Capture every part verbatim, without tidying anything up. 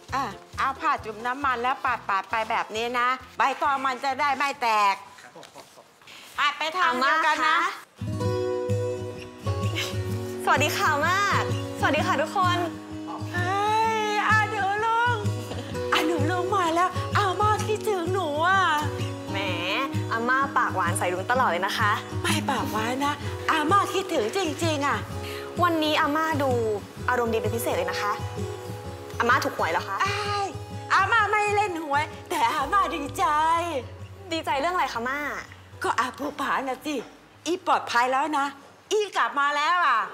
อ่ะเอาผ้าจุ่มน้ำมันแล้วปาดปาดไปแบบนี้นะใบตองมันจะได้ไม่แตกปาดไปทางเดียวกันนะสวัสดีค่ะมากสวัสดีค่ะทุกคนเฮ้ยอาหนูลุงอาหนูลุงมาแล้วอาม่าคิดถึงหนูอ่ะแหมอาม่าปากหวานใส่ลุงตลอดเลยนะคะไม่ปากหวานนะอาม่าคิดถึงจริงๆอ่ะวันนี้อาม่าดูอารมณ์ดีเป็นพิเศษเลยนะคะอาม่าถูกหวยเหรอคะอาม่าไม่เล่นหวยแต่อาม่าดีใจดีใจเรื่องอะไรคะม่าก็อาภูผาน่ะสิอีปลอดภัยแล้วนะอีกลับมาแล้วอ่ะ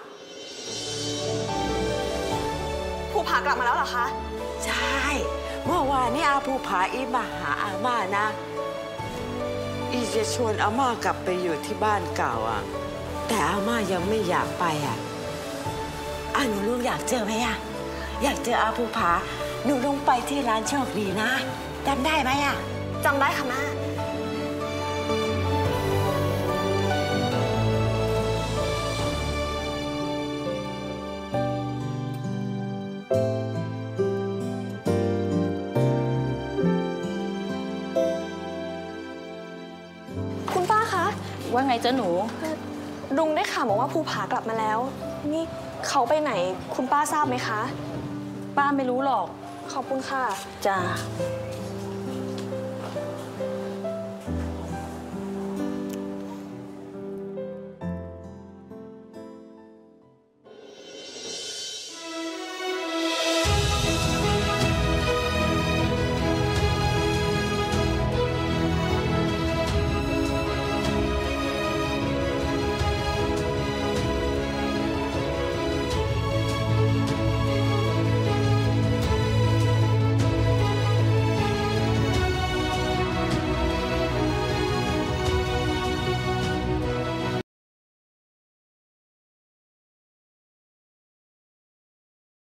ภูผากลับมาแล้วเหรอคะใช่เมื่อวานนี้อาภูผาอีมาหาอาม่านะอีจะชวนอาม่ากลับไปอยู่ที่บ้านเก่าอ่ะแต่อาม่ายังไม่อยากไปอ่ะอ่ะหนูลุงอยากเจอไหมอ่ะอยากเจออาภูผาหนูลงไปที่ร้านโชคดีนะจำได้ไหมอ่ะจำได้ค่ะม่าคุณป้าคะว่าไงจ๊ะหนูลุงได้ข่าวมาว่าภูผากลับมาแล้วนี่เขาไปไหนคุณป้าทราบไหมคะป้าไม่รู้หรอกขอบคุณค่ะจ้า